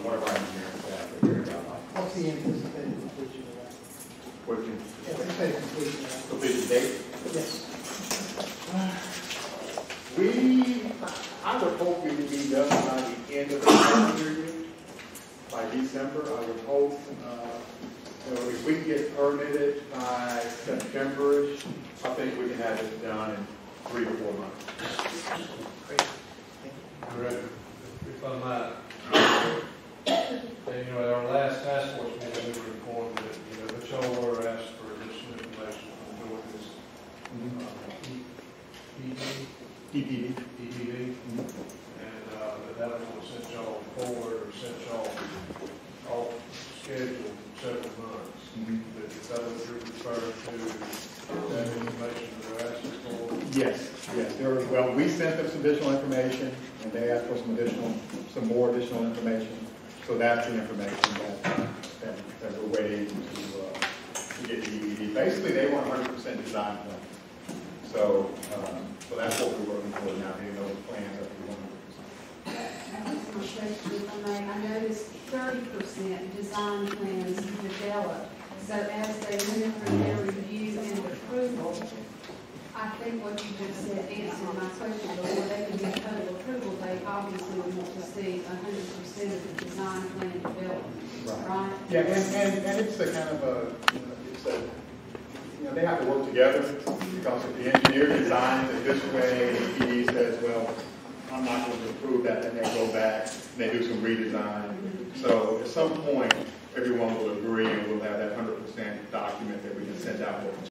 one of our engineers staff to figure it out. What's the anticipated completion of that? What you Anticipated completion of that? completion date? Yes. I would hope we would be done by the end of the calendar year, by December. I would hope, if we can get permitted by September-ish, I think we can have it done in 3 to 4 months. Great. Correct. If I might, at our last task force meeting, we were informed that, the Choler asked for additional information on North's EPD, and that was what sent y'all forward, or sent y'all off schedule several months. That that was referred to that information they're asking for. Yes. Well, we sent them some additional information, and they asked for some more additional information. So that's the information that we're waiting to get the EPD. Basically, they want 100% design plan. So that's what we're working for now, getting those plans up to 100%. I noticed 30% design plans developed. So as they went through their review and approval, I think what you just said answered my question. Before they can get total approval, they obviously want to see 100% of the design plan developed, right? Yeah, and it's a kind of they have to work together, because if the engineer designs it this way, and the PD says, well, I'm not going to approve that, then they go back and they do some redesign. So at some point, everyone will agree, and we'll have that 100% document that we can send out.